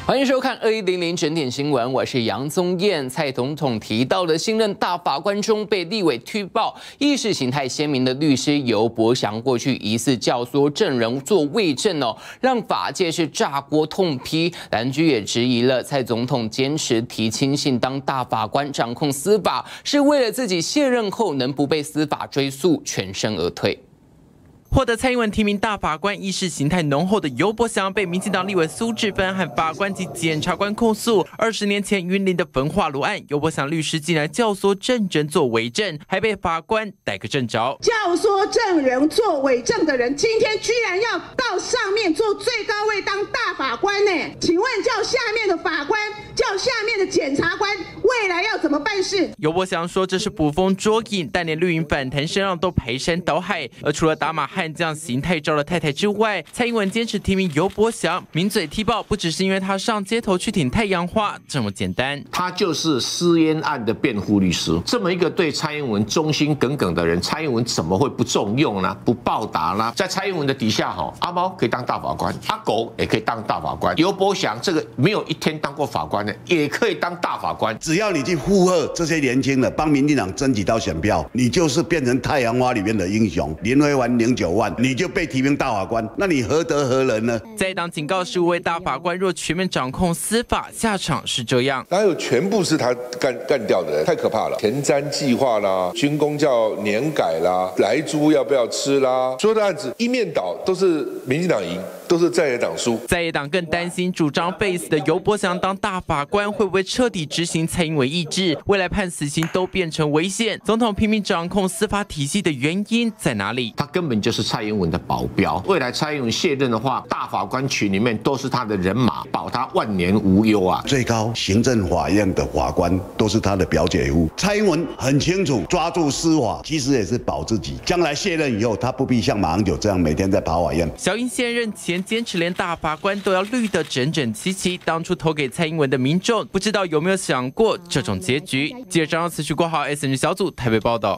欢迎收看2100整点新闻，我是杨宗彦。蔡总统提到的新任大法官中，被立委踢爆意识形态鲜明的律师尤伯祥，过去疑似教唆证人做伪证让法界是炸锅痛批。蓝居也质疑了蔡总统坚持提亲信当大法官，掌控司法，是为了自己卸任后能不被司法追诉，全身而退。 获得蔡英文提名大法官意识形态浓厚的尤伯祥，被民进党立委苏治芬和法官及检察官控诉，20年前云林的焚化炉案，尤伯祥律师竟然教唆证人做伪证，还被法官逮个正着。 教唆证人做伪证的人，今天居然要到上面做最高位当大法官呢？请问叫下面的法官，叫下面的检察官，未来要怎么办事？ 尤伯祥说这是捕风捉影，但连绿营反弹声浪都排山倒海。而除了打马悍将邢太昭的太太之外，蔡英文坚持提名尤伯祥，名嘴踢爆，不只是因为他上街头去挺太阳花这么简单， 他就是私烟案的辩护律师。这么一个对蔡英文忠心耿耿的人，蔡英文怎么会不重用呢？不报答呢？在蔡英文的底下，阿猫可以当大法官，阿狗也可以当大法官。尤伯祥这个没有一天当过法官的，也可以当大法官。 只要你去附和这些年轻的，帮民进党争取到选票，你就是变成太阳花里面的英雄。林辉环09万。 你就被提名大法官，那你何德何能呢？ 在党警告15位大法官，若全面掌控司法，下场是这样。 哪有全部是他干掉的人？太可怕了！田瞻计划啦，军公教年改啦，莱猪要不要吃啦？所有的案子一面倒，都是民进党赢，都是在野党输。 在野党更担心主张废死的尤伯祥当大法官，会不会彻底执行蔡英文意志？未来判死刑都变成违宪。总统拼命掌控司法体系的原因在哪里？ 他根本就是蔡英文的保镖。未来蔡英文卸任的话，大法官群里面都是他的人马，保他万年无忧啊！ 最高行政法院的法官都是他的表姐夫。蔡英文很清楚，抓住司法其实也是保自己。将来卸任以后，他不必像马英九这样每天在跑法院。 小英卸任前坚持连大法官都要绿得整整齐齐。当初投给蔡英文的民众，不知道有没有想过这种结局？记者张耀慈、徐国豪 SNG 小组台北报道。